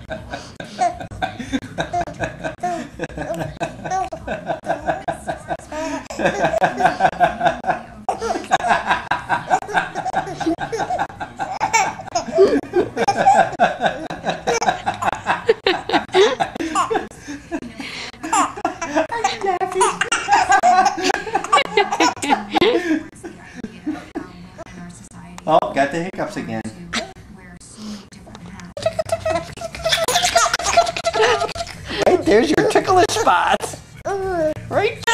Oh, got the hiccups again. Right there's your ticklish spots. Right